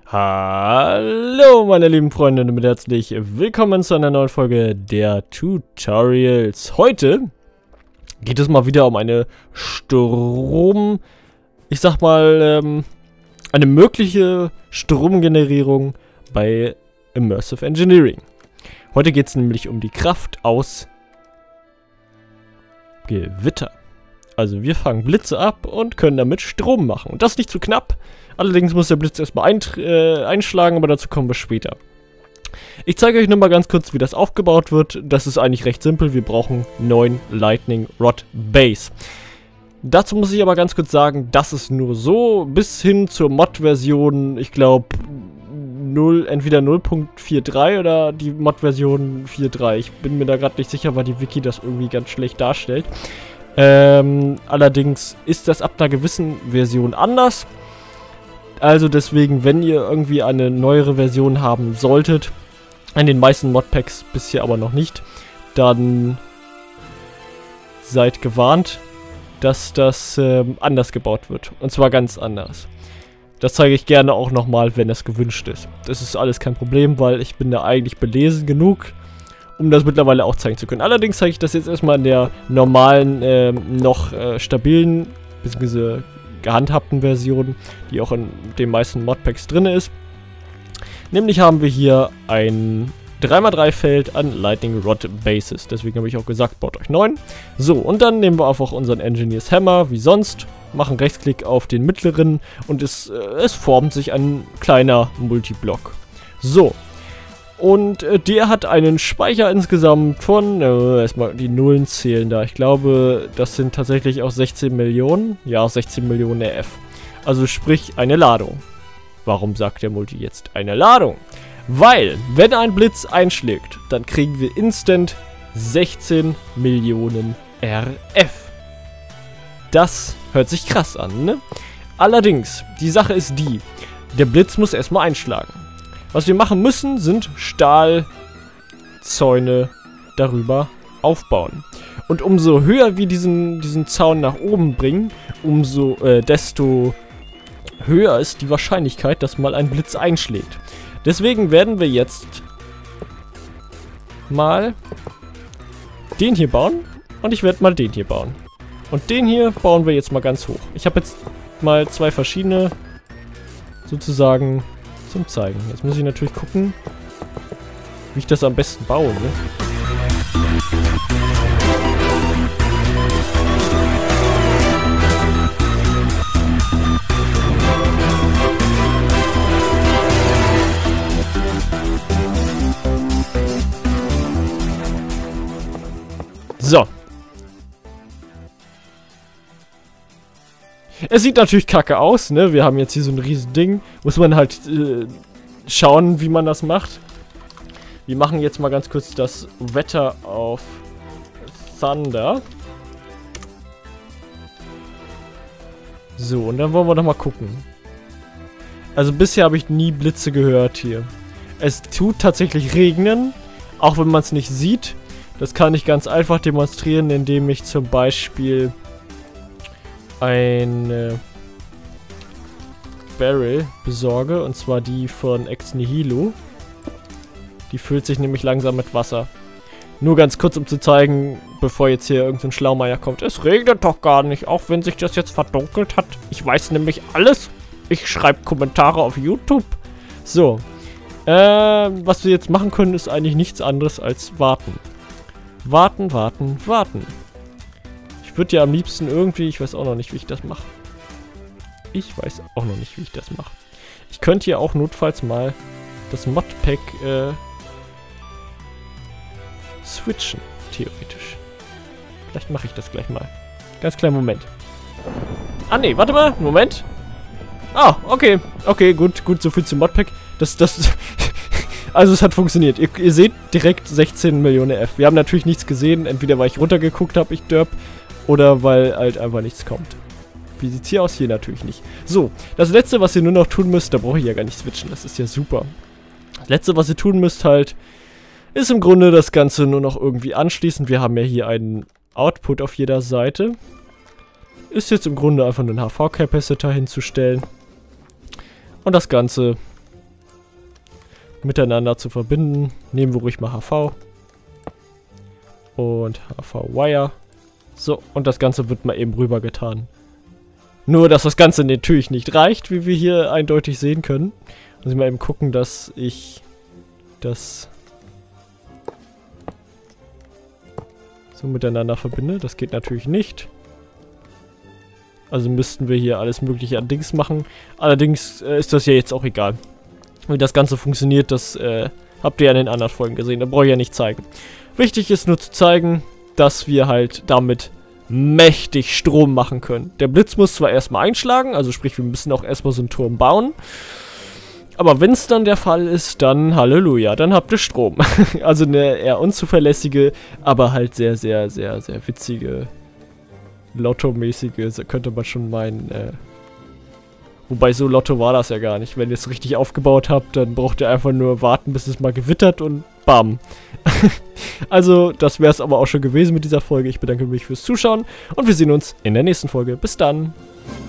Hallo meine lieben Freunde und damit herzlich willkommen zu einer neuen Folge der Tutorials. Heute geht es mal wieder um eine eine mögliche Stromgenerierung bei Immersive Engineering. Heute geht es nämlich um die Kraft aus Gewitter. Also wir fangen Blitze ab und können damit Strom machen. Und das nicht zu knapp. Allerdings muss der Blitz erstmal einschlagen, aber dazu kommen wir später. Ich zeige euch nur mal ganz kurz, wie das aufgebaut wird. Das ist eigentlich recht simpel. Wir brauchen 9 Lightning Rod Base. Dazu muss ich aber ganz kurz sagen, das ist nur so bis hin zur Mod-Version, ich glaube, entweder 0.43 oder die Mod-Version 4.3. Ich bin mir da gerade nicht sicher, weil die Wiki das irgendwie ganz schlecht darstellt. Allerdings ist das ab einer gewissen Version anders. Also deswegen, wenn ihr irgendwie eine neuere Version haben solltet, in den meisten Modpacks bisher aber noch nicht, dann seid gewarnt, dass das anders gebaut wird. Und zwar ganz anders. Das zeige ich gerne auch nochmal, wenn es gewünscht ist. Das ist alles kein Problem, weil ich bin da eigentlich belesen genug, um das mittlerweile auch zeigen zu können. Allerdings zeige ich das jetzt erstmal in der normalen, noch stabilen, bzw. gehandhabten Version, die auch in den meisten Modpacks drin ist. Nämlich haben wir hier ein 3x3 Feld an Lightning Rod Bases. Deswegen habe ich auch gesagt, baut euch 9. So, und dann nehmen wir einfach unseren Engineers Hammer, wie sonst, machen Rechtsklick auf den mittleren und es formt sich ein kleiner Multiblock. So. Und der hat einen Speicher insgesamt von, erstmal die Nullen zählen da. Ich glaube, das sind tatsächlich auch 16 Millionen. Ja, 16 Millionen RF. Also sprich eine Ladung. Warum sagt der Multi jetzt eine Ladung? Weil, wenn ein Blitz einschlägt, dann kriegen wir instant 16 Millionen RF. Das hört sich krass an, ne? Allerdings, die Sache ist die, der Blitz muss erstmal einschlagen. Was wir machen müssen, sind Stahlzäune darüber aufbauen. Und umso höher wir diesen Zaun nach oben bringen, desto höher ist die Wahrscheinlichkeit, dass mal ein Blitz einschlägt. Deswegen werden wir jetzt mal den hier bauen und ich werde mal den hier bauen. Und den hier bauen wir jetzt mal ganz hoch. Ich habe jetzt mal 2 verschiedene sozusagen zum Zeigen. Jetzt muss ich natürlich gucken, wie ich das am besten baue, ne? So. Es sieht natürlich kacke aus, ne? Wir haben jetzt hier so ein riesen Ding. Muss man halt schauen, wie man das macht. Wir machen jetzt mal ganz kurz das Wetter auf Thunder. So, und dann wollen wir doch mal gucken. Also bisher habe ich nie Blitze gehört hier. Es tut tatsächlich regnen, auch wenn man es nicht sieht. Das kann ich ganz einfach demonstrieren, indem ich zum Beispiel eine Barrel besorge, und zwar die von Ex Nihilo. Die füllt sich nämlich langsam mit Wasser. Nur ganz kurz, um zu zeigen, bevor jetzt hier irgendein Schlaumeier kommt. Es regnet doch gar nicht, auch wenn sich das jetzt verdunkelt hat. Ich weiß nämlich alles. Ich schreibe Kommentare auf YouTube. So. Was wir jetzt machen können, ist eigentlich nichts anderes als warten. Warten, warten, warten. Ich würde ja am liebsten irgendwie, ich weiß auch noch nicht, wie ich das mache. Ich weiß auch noch nicht, wie ich das mache. Ich könnte ja auch notfalls mal das Modpack switchen, theoretisch. Vielleicht mache ich das gleich mal. Ganz kleinen Moment. Ah ne, warte mal, Moment. Ah, okay. Okay, gut, so viel zum Modpack. Also es hat funktioniert. Ihr seht direkt 16 Millionen F. Wir haben natürlich nichts gesehen. Entweder weil ich runtergeguckt habe, ich derb. Oder weil halt einfach nichts kommt. Wie sieht's hier aus? Hier natürlich nicht. So, das letzte, was ihr nur noch tun müsst, da brauche ich ja gar nicht switchen. Das ist ja super. Das letzte, was ihr tun müsst halt, ist im Grunde das Ganze nur noch irgendwie anschließen. Wir haben ja hier einen Output auf jeder Seite. Ist jetzt im Grunde einfach nur ein HV-Capacitor hinzustellen. Und das Ganze miteinander zu verbinden. Nehmen wir ruhig mal HV. Und HV-Wire. So, und das Ganze wird mal eben rübergetan. Nur, dass das Ganze natürlich nicht reicht, wie wir hier eindeutig sehen können. Muss ich mal eben gucken, dass ich das so miteinander verbinde. Das geht natürlich nicht. Also müssten wir hier alles mögliche an Dings machen. Allerdings ist das ja jetzt auch egal. Wie das Ganze funktioniert, das habt ihr ja in den anderen Folgen gesehen. Da brauche ich ja nicht zeigen. Wichtig ist nur zu zeigen, dass wir halt damit mächtig Strom machen können. Der Blitz muss zwar erstmal einschlagen, also sprich, wir müssen auch erstmal so einen Turm bauen. Aber wenn es dann der Fall ist, dann Halleluja, dann habt ihr Strom. Also eine eher unzuverlässige, aber halt sehr, sehr, sehr, sehr witzige, Lotto-mäßige, könnte man schon meinen. Wobei so Lotto war das ja gar nicht. Wenn ihr es richtig aufgebaut habt, dann braucht ihr einfach nur warten, bis es mal gewittert und bam. Also, das wäre es aber auch schon gewesen mit dieser Folge. Ich bedanke mich fürs Zuschauen und wir sehen uns in der nächsten Folge. Bis dann!